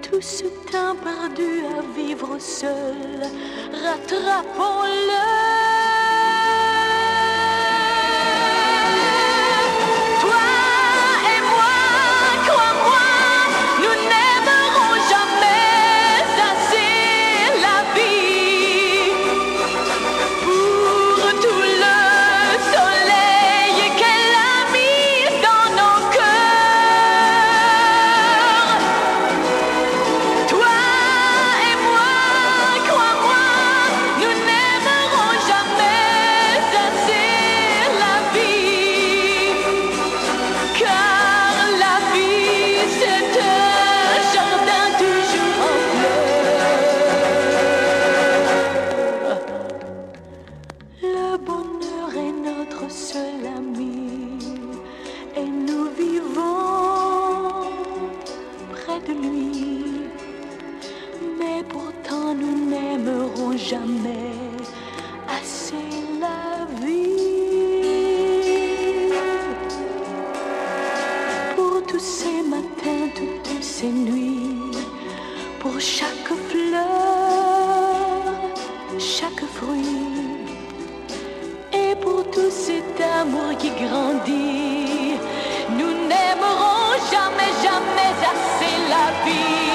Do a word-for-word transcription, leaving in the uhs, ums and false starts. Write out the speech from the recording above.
tout ce temps perdu à vivre seul, rattrapons-le. Seul ami, et nous vivons près de lui, mais pourtant nous n'aimerons jamais assez la vie. Pour tous ces matins, toutes ces nuits, pour chaque fleur, chaque fruit, pour tout cet amour qui grandit, nous n'aimerons jamais, jamais assez la vie.